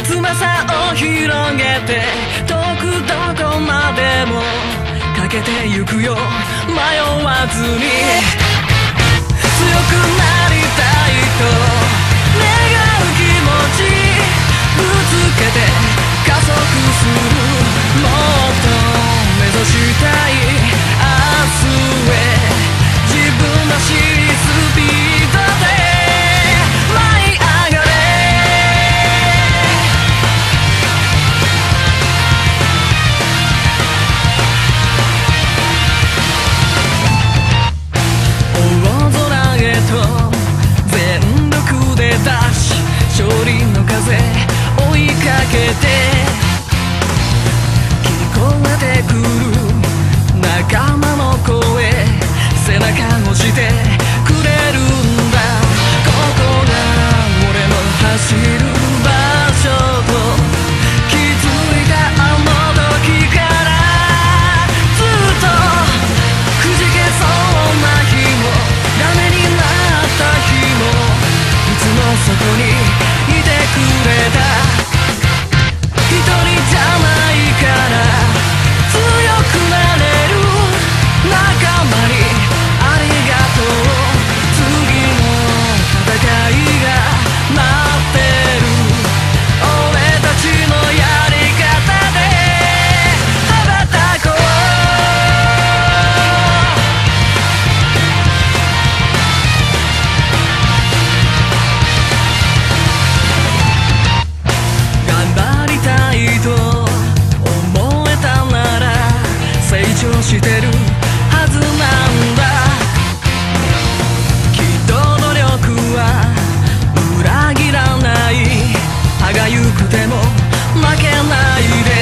翼を広げて遠くどこまでもかけてゆくよ迷わずに強くなりたいと願う気持ちぶつけて加速するもっと目指したい明日へ自分らしいスピードで舞い上がれ大空へと全力でダッシュ勝利の風追いかけて聞こえてくる仲間の声背中押してくれるんだここが俺の走る場所と気づいたあの時からずっとくじけそうな日もダメになった日もいつもそこにいてくれた一人じゃないから強くなれる仲間にありがとう次の戦いが待ってる俺たちのやり方で羽ばたこう頑張りたいと思えたなら成長してるはずなんだきっと努力は裏切らない歯がゆくても負けないで